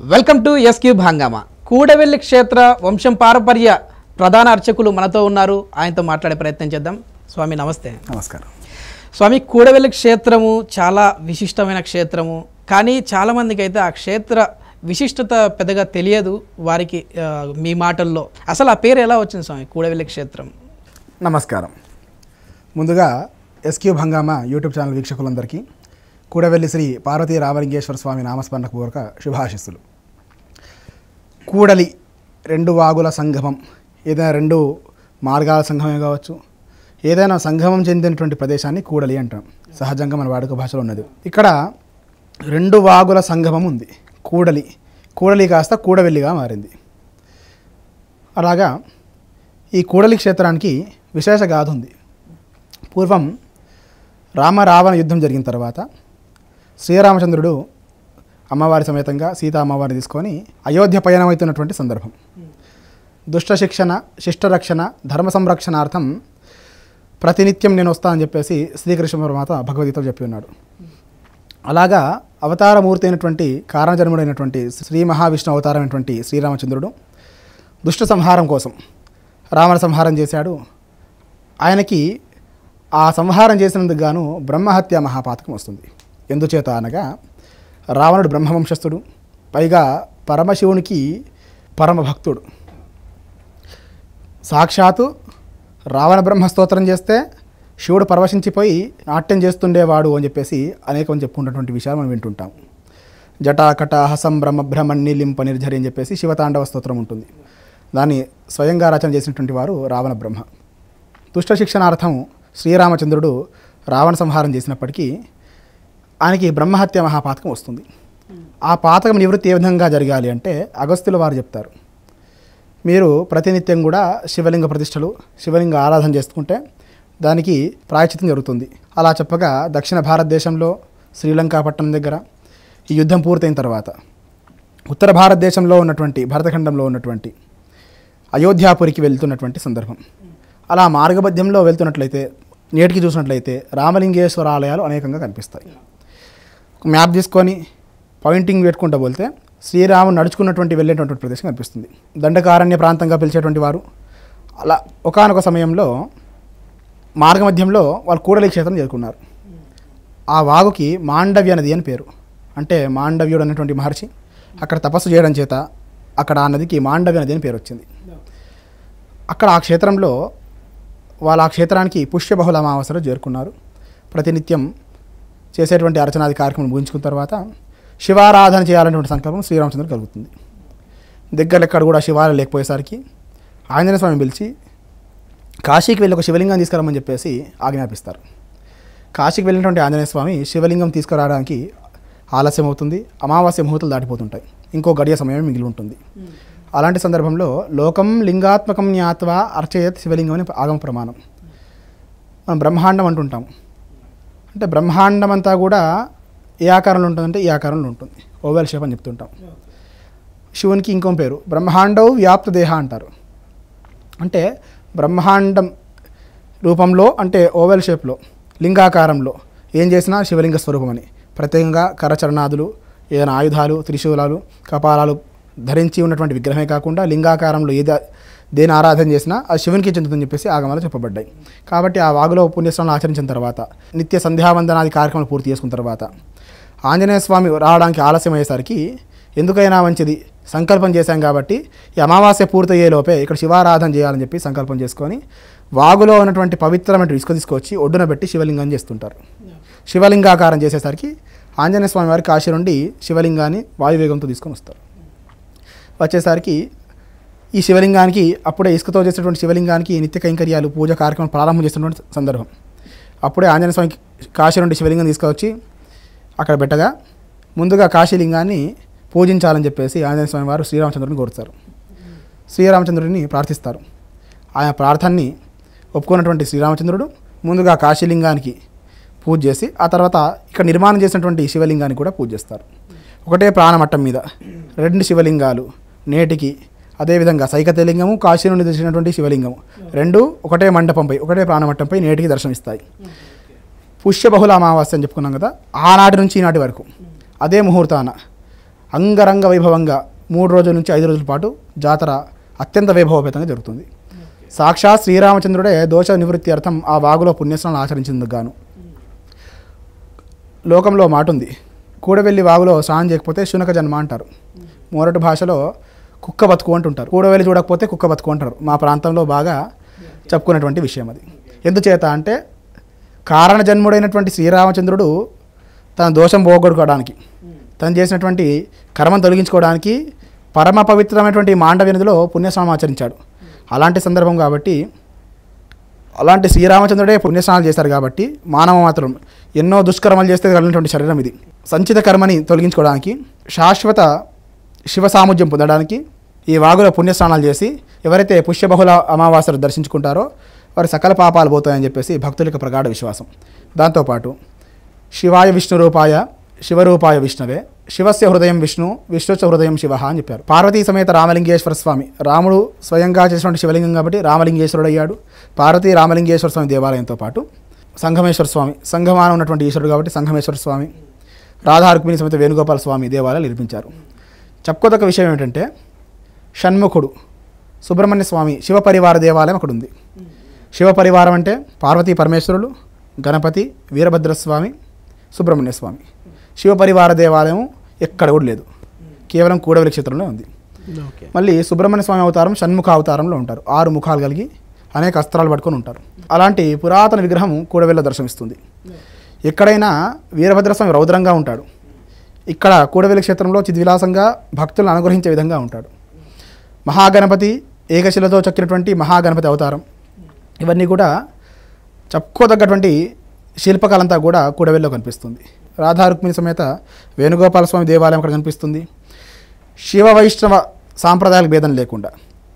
Welcome to S Cube హంగామా. కూడవెల్లి క్షేత్ర వంశం పారంపర్య ప్రధాన అర్చకులు మనతో ఉన్నారు. ఆయనతో మాట్లాడే ప్రయత్నం చేద్దాం. స్వామి నమస్తే. నమస్కారం. స్వామి, కూడవెల్లి క్షేత్రము చాలా విశిష్టమైన క్షేత్రము, కానీ చాలామందికి అయితే ఆ క్షేత్ర విశిష్టత పెద్దగా తెలియదు. వారికి మీ మాటల్లో అసలు ఆ పేరు ఎలా వచ్చింది స్వామి, కూడవెల్లి క్షేత్రం? నమస్కారం. ముందుగా ఎస్క్యూబ్ హంగామా యూట్యూబ్ ఛానల్ వీక్షకులందరికీ కూడవెల్లి శ్రీ పార్వతీ రామలింగేశ్వర స్వామి నామస్మరణకు పూర్వక శుభాశిస్సులు. కూడలి రెండు వాగుల సంగమం, ఏదైనా రెండు మార్గాల సంగమే కావచ్చు, ఏదైనా సంగమం చెందినటువంటి ప్రదేశాన్ని కూడలి అంటాం. సహజంగా మన వాడుక భాషలో ఉన్నది. ఇక్కడ రెండు వాగుల సంగమం ఉంది. కూడలి కాస్త కూడవెల్లిగా మారింది. అలాగా ఈ కూడలి క్షేత్రానికి విశేష గాథ ఉంది. పూర్వం రామ-రావణ యుద్ధం జరిగిన తర్వాత శ్రీరామచంద్రుడు అమ్మవారి సమేతంగా సీతా అమ్మవారిని తీసుకొని అయోధ్య పయనమవుతున్నటువంటి సందర్భం. దుష్ట శిక్షణ, శిష్టరక్షణ, ధర్మ సంరక్షణార్థం ప్రతినిత్యం నేను వస్తానని చెప్పేసి శ్రీకృష్ణ పరమాత్మ భగవద్గీతలో చెప్పి ఉన్నాడు. అలాగా అవతారమూర్తి అయినటువంటి కారణజన్ముడైనటువంటి శ్రీ మహావిష్ణు అవతారమైనటువంటి శ్రీరామచంద్రుడు దుష్ట సంహారం కోసం రావణ సంహారం చేశాడు. ఆయనకి ఆ సంహారం చేసినందుకు గాను బ్రహ్మహత్య మహాపాతకం వస్తుంది. ఎందుచేత అనగా రావణుడు బ్రహ్మవంశస్థుడు, పైగా పరమశివునికి పరమభక్తుడు. సాక్షాత్తు రావణ బ్రహ్మస్తోత్రం చేస్తే శివుడు పరవశించిపోయి నాట్యం చేస్తుండేవాడు అని చెప్పేసి అనేకం చెప్పుకున్నటువంటి విషయాలు మనం వింటుంటాం. జటాకటాహ సంభ్రమ భ్రమణ్ణిలింప నిర్జరి అని చెప్పేసి శివతాండవ స్తోత్రం ఉంటుంది. దాన్ని స్వయంగా రచన చేసినటువంటి వారు రావణ బ్రహ్మ. దుష్ట శిక్షణార్థం శ్రీరామచంద్రుడు రావణ సంహారం చేసినప్పటికీ ఆయనకి బ్రహ్మహత్య మహాపాతకం వస్తుంది. ఆ పాతకం నివృత్తి ఏ విధంగా జరగాలి అంటే అగస్త్యుల వారు చెప్తారు, మీరు ప్రతినిత్యం కూడా శివలింగ ప్రతిష్టలు, శివలింగ ఆరాధన చేసుకుంటే దానికి ప్రాయశ్చిత్తం జరుగుతుంది. అలా చెప్పగా దక్షిణ భారతదేశంలో శ్రీలంక పట్టణం దగ్గర ఈ యుద్ధం పూర్తయిన తర్వాత ఉత్తర భారతదేశంలో ఉన్నటువంటి భరతఖండంలో ఉన్నటువంటి అయోధ్యాపురికి వెళ్తున్నటువంటి సందర్భం. అలా మార్గమధ్యంలో వెళ్తున్నట్లయితే నేటికి చూసినట్లయితే రామలింగేశ్వర ఆలయాలు అనేకంగా కనిపిస్తాయి. మ్యాప్ తీసుకొని పాయింటింగ్ పెట్టుకుంటూ పోతే శ్రీరాముడు నడుచుకున్నటువంటి వెళ్ళేటువంటి ప్రదేశం కనిపిస్తుంది. దండకారణ్య ప్రాంతంగా పిలిచేటువంటి వారు. అలా ఒకానొక సమయంలో మార్గమధ్యంలో వాళ్ళు కూడలి క్షేత్రం చేరుకున్నారు. ఆ వాగుకి మాండవ్య నది అని పేరు. అంటే మాండవ్యుడు అనేటువంటి మహర్షి అక్కడ తపస్సు చేయడం చేత అక్కడ ఆ నదికి మాండవ్య నది అని పేరు వచ్చింది. అక్కడ ఆ క్షేత్రంలో వాళ్ళు ఆ క్షేత్రానికి పుష్యబహుళ అమావాస్యలో చేరుకున్నారు. ప్రతినిత్యం చేసేటువంటి అర్చనాది కార్యక్రమం ముగించుకున్న తర్వాత శివారాధన చేయాలనేటువంటి సంకల్పం శ్రీరామచంద్రుడు కలుగుతుంది. దగ్గర ఎక్కడ కూడా శివాలయం లేకపోయేసరికి ఆంజనేయ స్వామిని పిలిచి కాశీకి వెళ్ళి ఒక శివలింగం తీసుకురమ్మని చెప్పేసి ఆజ్ఞాపిస్తారు. కాశీకి వెళ్ళినటువంటి ఆంజనేయ స్వామి శివలింగం తీసుకురావడానికి ఆలస్యం అవుతుంది. అమావాస్య ముహూర్తాలు దాటిపోతుంటాయి. ఇంకో గడియ సమయం మిగిలి ఉంటుంది. అలాంటి సందర్భంలో లోకం లింగాత్మకం జ్ఞాత్వా అర్చయత్ శివలింగం అని ఆగమ ప్రమాణం. మనం బ్రహ్మాండం అంటుంటాం. అంటే బ్రహ్మాండం అంతా కూడా ఏ ఆకారంలో ఉంటుందంటే ఈ ఆకారంలో ఉంటుంది. ఓవెల్ షేప్ అని చెప్తుంటాం. శివునికి ఇంకో పేరు బ్రహ్మాండవు వ్యాప్త దేహ అంటారు. అంటే బ్రహ్మాండం రూపంలో అంటే ఓవెల్ షేప్లో లింగాకారంలో ఏం చేసినా శివలింగ స్వరూపం అని. ప్రత్యేకంగా కరచరణాదులు, ఏదైనా ఆయుధాలు, త్రిశూలాలు, కపాలాలు ధరించి ఉన్నటువంటి విగ్రహమే కాకుండా లింగాకారంలో దేని ఆరాధన చేసినా అది శివునికి చెందుతుందని చెప్పేసి ఆగమాలు చెప్పబడ్డాయి. కాబట్టి ఆ వాగులో పుణ్యస్నానాలు ఆచరించిన తర్వాత నిత్య సంధ్యావందనాది కార్యక్రమాలు పూర్తి చేసుకున్న తర్వాత ఆంజనేయ స్వామి రావడానికి ఆలస్యం అయ్యేసరికి ఎందుకైనా మంచిది సంకల్పం చేశాం కాబట్టి ఈ అమావాస్య పూర్తయ్యేలోపే ఇక్కడ శివారాధన చేయాలని చెప్పి సంకల్పం చేసుకొని వాగులో ఉన్నటువంటి పవిత్రమైన ఇసుక తీసుకొచ్చి ఒడ్డున పెట్టి శివలింగం చేస్తుంటారు. శివలింగాకారం చేసేసరికి ఆంజనేయ స్వామి వారి కాశీ నుండి శివలింగాన్ని వాయువేగంతో తీసుకొని వస్తారు. వచ్చేసరికి ఈ శివలింగానికి అప్పుడే ఇసుకతో చేసినటువంటి శివలింగానికి నిత్య కైంకర్యాలు, పూజ కార్యక్రమం ప్రారంభం చేసినటువంటి సందర్భం. అప్పుడే ఆంజనేయ స్వామికి కాశీ నుండి శివలింగం తీసుకొచ్చి అక్కడ పెట్టగా ముందుగా కాశీలింగాన్ని పూజించాలని చెప్పేసి ఆంజనేయ స్వామి వారు శ్రీరామచంద్రుడిని కోరుతారు. శ్రీరామచంద్రుడిని ప్రార్థిస్తారు. ఆయన ప్రార్థనని ఒప్పుకున్నటువంటి శ్రీరామచంద్రుడు ముందుగా కాశీలింగానికి పూజ చేసి ఆ తర్వాత ఇక్కడ నిర్మాణం చేసినటువంటి శివలింగాన్ని కూడా పూజ చేస్తారు. ఒకటే ప్రాణమట్టం మీద రెండు శివలింగాలు నేటికి, అదేవిధంగా సైకతలింగము, కాశీ నుండి తెచ్చినటువంటి శివలింగము రెండు ఒకటే మండపంపై, ఒకటే ప్రాణమట్టంపై నేటికి దర్శనమిస్తాయి. పుష్యబహుళ అమావాస్య అని చెప్పుకున్నాం కదా, ఆనాటి నుంచి ఈనాటి వరకు అదే ముహూర్తాన అంగరంగ వైభవంగా 3 రోజుల నుంచి 5 రోజుల పాటు జాతర అత్యంత వైభవపేతంగా జరుగుతుంది. సాక్షాత్ శ్రీరామచంద్రుడే దోష నివృత్తి అర్థం ఆ వాగులో పుణ్యస్నానం ఆచరించేందుకు గాను. లోకంలో మాట ఉంది, కూడవెల్లి వాగులో స్నానం చేయకపోతే శునక జన్మ అంటారు. మొరటి భాషలో కుక్క బతుకు అంటుంటారు. కూడవెల్లి చూడకపోతే కుక్క బతుకు అంటారు. మా ప్రాంతంలో బాగా చెప్పుకునేటువంటి విషయం అది. ఎందుచేత అంటే కారణ జన్ముడైనటువంటి శ్రీరామచంద్రుడు తన దోషం పోగొట్టుకోవడానికి, తను చేసినటువంటి కర్మను తొలగించుకోవడానికి పరమ పవిత్రమైనటువంటి మాండవ్య నదిలో పుణ్యస్నానం ఆచరించాడు. అలాంటి సందర్భం కాబట్టి, అలాంటి శ్రీరామచంద్రుడే పుణ్యస్నానాలు చేశారు కాబట్టి మానవ మాత్రం ఎన్నో దుష్కర్మలు చేస్తే కలిగినటువంటి శరీరం ఇది. సంచిత కర్మని తొలగించుకోవడానికి, శాశ్వత శివ సాముధ్యం పొందడానికి ఈ వాగులో పుణ్యస్నానాలు చేసి ఎవరైతే పుష్యబహుళ అమావాస్యలు దర్శించుకుంటారో వారి సకల పాపాలు పోతాయని చెప్పేసి భక్తులకు ప్రగాఢ విశ్వాసం. దాంతోపాటు శివాయ విష్ణు రూపాయ శివరూపాయ విష్ణవే శివస్య హృదయం విష్ణు విష్ణుచ హృదయం శివ అని చెప్పారు. పార్వతీ సమేత రామలింగేశ్వర స్వామి, రాముడు స్వయంగా చేసినటువంటి శివలింగం కాబట్టి రామలింగేశ్వరుడు అయ్యాడు. పార్వతీ రామలింగేశ్వర స్వామి దేవాలయంతో పాటు సంఘమేశ్వర స్వామి, సంఘమాన ఉన్నటువంటి ఈశ్వరుడు కాబట్టి సంఘమేశ్వర స్వామి, రాధా రుక్మిణి సమేత వేణుగోపాల స్వామి దేవాలయాలు నిర్మించారు. చెప్పుకోదగ్గ విషయం ఏమిటంటే షణ్ముఖుడు సుబ్రహ్మణ్య స్వామి శివపరివార దేవాలయం అక్కడ ఉంది. శివపరివారం అంటే పార్వతీ పరమేశ్వరులు, గణపతి, వీరభద్రస్వామి, సుబ్రహ్మణ్య స్వామి. శివపరివార దేవాలయం ఎక్కడ కూడా లేదు, కేవలం కూడవెల్లి క్షేత్రంలో ఉంది. మళ్ళీ సుబ్రహ్మణ్య స్వామి అవతారం షణ్ముఖ అవతారంలో ఉంటారు. 6 ముఖాలు కలిగి అనేక అస్త్రాలు పట్టుకొని ఉంటారు. అలాంటి పురాతన విగ్రహం కూడవెల్లో దర్శనమిస్తుంది. ఎక్కడైనా వీరభద్రస్వామి రౌద్రంగా ఉంటాడు, ఇక్కడ కూడవెల్లి క్షేత్రంలో చిద్విలాసంగా భక్తులను అనుగ్రహించే విధంగా ఉంటాడు. మహాగణపతి ఏకశిలతో చెక్కినటువంటి మహాగణపతి అవతారం, ఇవన్నీ కూడా చెప్పుకోదగ్గటువంటి శిల్పకలంతా కూడా కూడవెల్లో కనిపిస్తుంది. రాధా రుక్మిణి సమేత వేణుగోపాల స్వామి దేవాలయం అక్కడ కనిపిస్తుంది. శివ వైష్ణవ సాంప్రదాయాలకు భేదం లేకుండా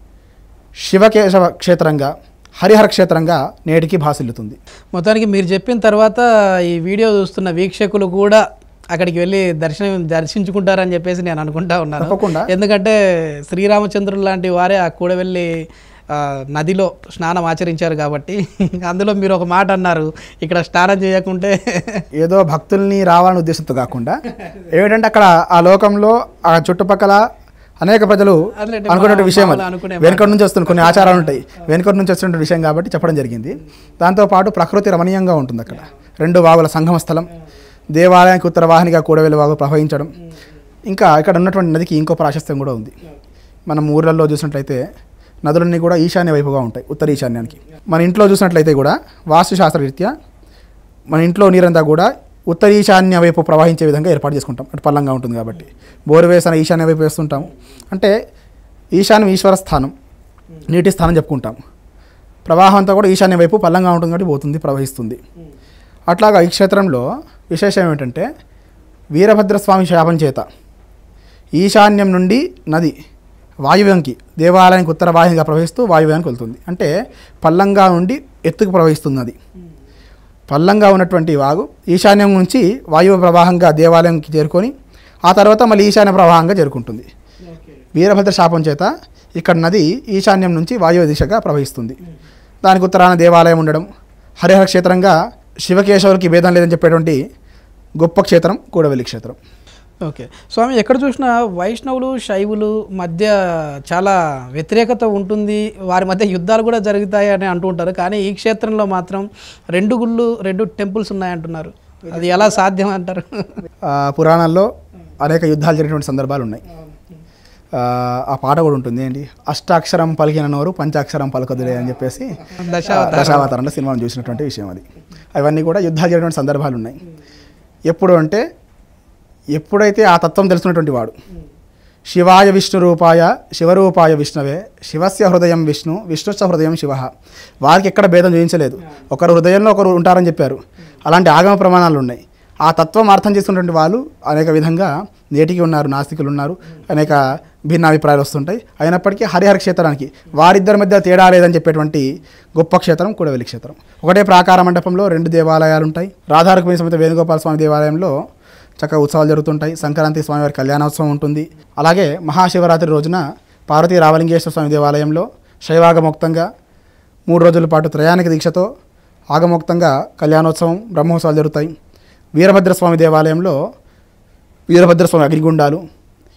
శివకేశవ క్షేత్రంగా, హరిహర క్షేత్రంగా నేటికి భాసిల్లుతుంది. మొత్తానికి మీరు చెప్పిన తర్వాత ఈ వీడియో చూస్తున్న వీక్షకులు కూడా అక్కడికి వెళ్ళి దర్శించుకుంటారని చెప్పేసి నేను అనుకుంటా ఉన్నాను. తప్పకుండా. ఎందుకంటే శ్రీరామచంద్రుడు లాంటి వారే ఆ కూడవెల్లి నదిలో స్నానం ఆచరించారు కాబట్టి. అందులో మీరు ఒక మాట అన్నారు, ఇక్కడ స్నానం చేయకుంటే ఏదో భక్తుల్ని రావాలని ఉద్దేశంతో కాకుండా ఏమిటంటే అక్కడ ఆ లోకంలో ఆ చుట్టుపక్కల అనేక ప్రజలు అనుకునే విషయం, వెనుకటి నుంచి వస్తున్న కొన్ని ఆచారాలు ఉంటాయి, వెనుకటి నుంచి వస్తున్న విషయం కాబట్టి చెప్పడం జరిగింది. దాంతోపాటు ప్రకృతి రమణీయంగా ఉంటుంది. అక్కడ 2 వాగుల సంగమ స్థలం, దేవాలయానికి ఉత్తర వాహినిగా కూడవెల్లి వాగు ప్రవహించడం. ఇంకా ఇక్కడ ఉన్నటువంటి నదికి ఇంకో ప్రాశస్త్యం కూడా ఉంది. మనం ఊర్లలో చూసినట్లయితే నదులన్నీ కూడా ఈశాన్య వైపుగా ఉంటాయి, ఉత్తర ఈశాన్యానికి. మన ఇంట్లో చూసినట్లయితే కూడా వాస్తుశాస్త్రరీత్యా మన ఇంట్లో నీరంతా కూడా ఉత్తర ఈశాన్య వైపు ప్రవహించే విధంగా ఏర్పాటు చేసుకుంటాం. అటు పల్లంగా ఉంటుంది కాబట్టి బోరు వేసిన ఈశాన్య వైపు వేస్తుంటాము. అంటే ఈశాన్యం ఈశ్వర స్థానం, నీటి స్థానం చెప్పుకుంటాం. ప్రవాహం అంతా కూడా ఈశాన్య వైపు పల్లంగా ఉంటుంది కాబట్టి పోతుంది, ప్రవహిస్తుంది. అట్లాగా ఈ క్షేత్రంలో విశేషం ఏమిటంటే వీరభద్రస్వామి శాపం చేత ఈశాన్యం నుండి నది వాయువ్యంకి, దేవాలయానికి ఉత్తర వాహినిగా ప్రవహిస్తూ వాయువ్యానికి వెళ్తుంది. అంటే పల్లంగా నుండి ఎత్తుకు ప్రవహిస్తుంది నది. పల్లంగా ఉన్నటువంటి వాగు ఈశాన్యం నుంచి వాయువు ప్రవాహంగా దేవాలయంకి చేరుకొని ఆ తర్వాత మళ్ళీ ఈశాన్య ప్రవాహంగా చేరుకుంటుంది. వీరభద్ర శాపం చేత ఇక్కడ నది ఈశాన్యం నుంచి వాయువ్య దిశగా ప్రవహిస్తుంది. దానికి ఉత్తరాన దేవాలయం ఉండడం, హరిహర క్షేత్రంగా శివకేశవులకి భేదం లేదని చెప్పేటువంటి గొప్ప క్షేత్రం కూడవెల్లి క్షేత్రం. ఓకే స్వామి, ఎక్కడ చూసినా వైష్ణవులు శైవులు మధ్య చాలా వ్యతిరేకత ఉంటుంది, వారి మధ్య యుద్ధాలు కూడా జరుగుతాయి అని అంటూ ఉంటారు. కానీ ఈ క్షేత్రంలో మాత్రం 2 గుళ్ళు 2 టెంపుల్స్ ఉన్నాయంటున్నారు. అది ఎలా సాధ్యం అంటారు? పురాణాల్లో అనేక యుద్ధాలు జరిగినటువంటి సందర్భాలు ఉన్నాయి. ఆ పాట కూడా ఉంటుంది ఏంటి, అష్టాక్షరం పలికిన నోరు పంచాక్షరం పలకదులే అని చెప్పేసి దశావతారంలో సినిమాను చూసినటువంటి విషయం అది. అవన్నీ కూడా యుద్ధాలు జరిగినటువంటి సందర్భాలు ఉన్నాయి. ఎప్పుడు అంటే ఎప్పుడైతే ఆ తత్వం తెలుసుకున్నటువంటి వాడు శివాయ విష్ణు రూపాయ శివరూపాయ విష్ణవే శివస్య హృదయం విష్ణు విష్ణుస్య హృదయం శివ, వారికి ఎక్కడ భేదం చూపించలేదు. ఒకరు హృదయంలో ఒకరు ఉంటారని చెప్పారు. అలాంటి ఆగమ ప్రమాణాలు ఉన్నాయి. ఆ తత్వం అర్థం చేసుకున్నటువంటి వాళ్ళు అనేక విధంగా నేటికి ఉన్నారు, నాస్తికులు ఉన్నారు, అనేక భిన్నాభిప్రాయాలు వస్తుంటాయి. అయినప్పటికీ హరిహర క్షేత్రానికి వారిద్దరి మధ్య తేడా లేదని చెప్పేటువంటి గొప్ప క్షేత్రం కూడవెల్లి క్షేత్రం. ఒకటే ప్రాకార మండపంలో 2 దేవాలయాలు ఉంటాయి. రాధా రుక్మిణి సమేత వేణుగోపాల స్వామి దేవాలయంలో చక్కగా ఉత్సవాలు జరుగుతుంటాయి. సంక్రాంతి స్వామివారి కళ్యాణోత్సవం ఉంటుంది. అలాగే మహాశివరాత్రి రోజున పార్వతీ రామలింగేశ్వర స్వామి దేవాలయంలో శైవాగమోక్తంగా 3 రోజుల పాటు త్రయానిక దీక్షతో ఆగమోక్తంగా కళ్యాణోత్సవం బ్రహ్మోత్సవాలు జరుగుతాయి. వీరభద్రస్వామి దేవాలయంలో వీరభద్రస్వామి అగ్నిగుండాలు,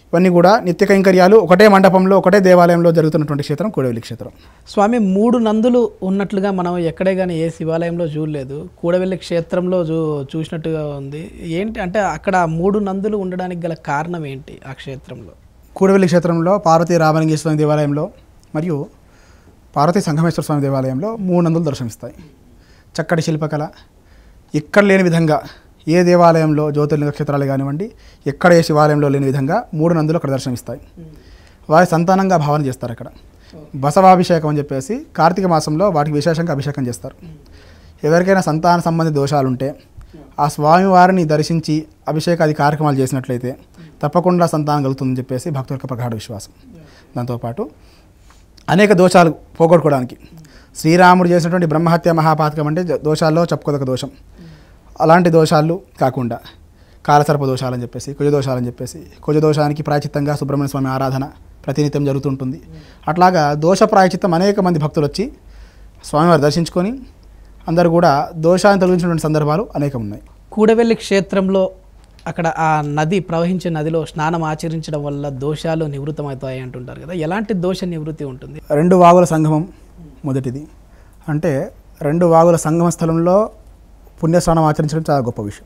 ఇవన్నీ కూడా నిత్య కైంకర్యాలు ఒకటే మండపంలో ఒకటే దేవాలయంలో జరుగుతున్నటువంటి క్షేత్రం కూడవెల్లి క్షేత్రం. స్వామి 3 నందులు ఉన్నట్లుగా మనం ఎక్కడే కానీ ఏ శివాలయంలో చూడలేదు. కూడవెల్లి క్షేత్రంలో చూసినట్టుగా ఉంది. ఏంటి అంటే అక్కడ 3 నందులు ఉండడానికి గల కారణం ఏంటి ఆ క్షేత్రంలో? కూడవెల్లి క్షేత్రంలో పార్వతీ రామలింగేశ్వర స్వామి దేవాలయంలో మరియు పార్వతీ సంగమేశ్వర స్వామి దేవాలయంలో 3 నందులు దర్శనమిస్తాయి. చక్కటి శిల్పకళ ఇక్కడ లేని విధంగా ఏ దేవాలయంలో జ్యోతిర్లింగ క్షేత్రాలు కానివ్వండి, ఎక్కడ ఏ శివాలయంలో లేని విధంగా 3 నందులు అక్కడ దర్శనమిస్తాయి. వారి సంతానంగా భావన చేస్తారు. అక్కడ బసవాభిషేకం అని చెప్పేసి కార్తీక మాసంలో వాటికి విశేషంగా అభిషేకం చేస్తారు. ఎవరికైనా సంతాన సంబంధిత దోషాలు ఉంటే ఆ స్వామివారిని దర్శించి అభిషేకాది కార్యక్రమాలు చేసినట్లయితే తప్పకుండా సంతానం కలుగుతుందని చెప్పేసి భక్తుల యొక్క ప్రగాఢ విశ్వాసం. దాంతోపాటు అనేక దోషాలు పోగొట్టుకోవడానికి శ్రీరాముడు చేసినటువంటి బ్రహ్మహత్య మహాపాతకం అంటే దోషాల్లో చెప్పుకోదొక దోషం. అలాంటి దోషాలు కాకుండా కాలసర్ప దోషాలని చెప్పేసి కుజదోషాలని చెప్పేసి కుజదోషానికి ప్రాయచిత్తంగా సుబ్రహ్మణ్య స్వామి ఆరాధన ప్రతినిత్యం జరుగుతుంటుంది. అట్లాగా దోష ప్రాయచిత్తం అనేక మంది భక్తులు వచ్చి స్వామివారి దర్శించుకొని అందరూ కూడా దోషాన్ని తొలగించినటువంటి సందర్భాలు అనేకం ఉన్నాయి. కూడవెల్లి క్షేత్రంలో అక్కడ ఆ నది ప్రవహించే నదిలో స్నానం ఆచరించడం వల్ల దోషాలు నివృత్తమవుతాయి అంటుంటారు కదా, ఎలాంటి దోష నివృత్తి ఉంటుంది? 2 వాగుల సంగమం మొదటిది. అంటే 2 వాగుల సంగమ స్థలంలో పుణ్యస్నానం ఆచరించడం చాలా గొప్ప విషయం.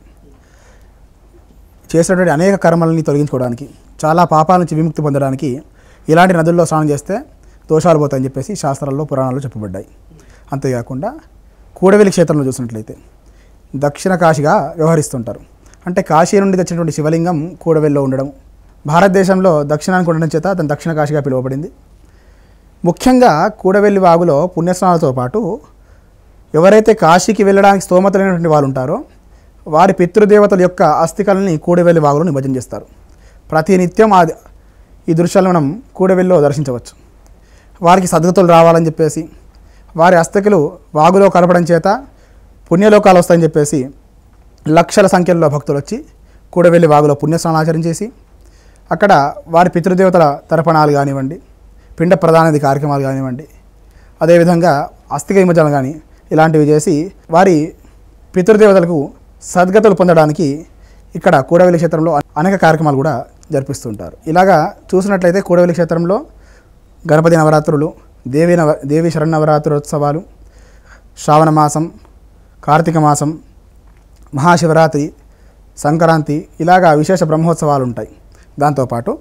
చేసినటువంటి అనేక కర్మలని తొలగించుకోవడానికి, చాలా పాపాల నుంచి విముక్తి పొందడానికి ఇలాంటి నదుల్లో స్నానం చేస్తే దోషాలు పోతాయని చెప్పేసి శాస్త్రాల్లో పురాణాల్లో చెప్పబడ్డాయి. అంతేకాకుండా కూడవెల్లి క్షేత్రంలో చూసినట్లయితే దక్షిణ కాశీగా వ్యవహరిస్తుంటారు. అంటే కాశీ నుండి తెచ్చినటువంటి శివలింగం కూడవెల్లో ఉండడం, భారతదేశంలో దక్షిణానికి ఉండడం చేత దాని దక్షిణ కాశీగా పిలువబడింది. ముఖ్యంగా కూడవెల్లి వాగులో పుణ్యస్నానాలతో పాటు ఎవరైతే కాశీకి వెళ్ళడానికి స్తోమత లేనటువంటి వాళ్ళు ఉంటారో వారి పితృదేవతల యొక్క అస్థికలని కూడవెల్లి వాగులో నిమజ్జనం చేస్తారు. ప్రతినిత్యం ఈ దృశ్యాలను మనం కూడవెల్లిలో దర్శించవచ్చు. వారికి సద్గతులు రావాలని చెప్పేసి వారి అస్థికలు వాగులో కలపడం చేత పుణ్యలోకాలు వస్తాయని చెప్పేసి లక్షల సంఖ్యలో భక్తులు వచ్చి కూడవెల్లి వాగులో పుణ్యస్నానం ఆచరించేసి అక్కడ వారి పితృదేవతల తర్పణాలు కానివ్వండి, పిండ ప్రధానది కార్యక్రమాలు కానివ్వండి, అదేవిధంగా అస్థిక నిమజ్జనం కానీ ఇలాంటివి చేసి వారి పితృదేవతలకు సద్గతులు పొందడానికి ఇక్కడ కూడవెల్లి క్షేత్రంలో అనేక కార్యక్రమాలు కూడా జరిపిస్తుంటారు. ఇలాగా చూసినట్లయితే కూడవెల్లి క్షేత్రంలో గణపతి నవరాత్రులు, దేవి శరన్నవరాత్రోత్సవాలు, శ్రావణ మాసం, కార్తీక మాసం, మహాశివరాత్రి, సంక్రాంతి ఇలాగా విశేష బ్రహ్మోత్సవాలు ఉంటాయి. దాంతోపాటు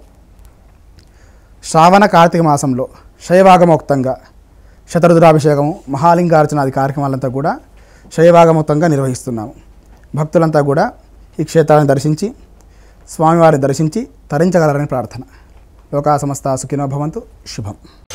శ్రావణ కార్తీక మాసంలో శైవాగమోక్తంగా శతరుద్రాభిషేకము, మహాలింగార్చనాది కార్యక్రమాలంతా కూడా శైవాగమోక్తంగా నిర్వహిస్తున్నాము. భక్తులంతా కూడా ఈ క్షేత్రాన్ని దర్శించి స్వామివారిని దర్శించి తరించగలరని ప్రార్థన. లోకా సమస్త సుఖినో భవంతు. శుభం.